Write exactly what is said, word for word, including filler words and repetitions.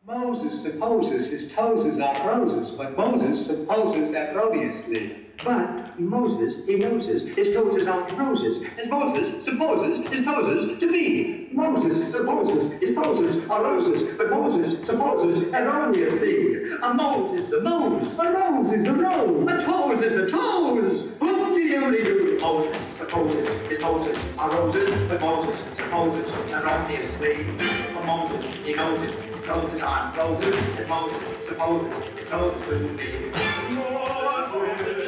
Moses supposes his toes are roses, but Moses supposes erroneously. But Moses, he noses, his toes aren't roses, as Moses supposes his toes to be. Moses supposes his toes are roses, but Moses supposes erroneously. A Moses is a nose, a rose is a rose, a toes is a toes. What do you do? Moses supposes his toes are roses, but Moses supposes erroneously. For Moses, he noses, his toes aren't roses, as Moses supposes his toes to be. Moses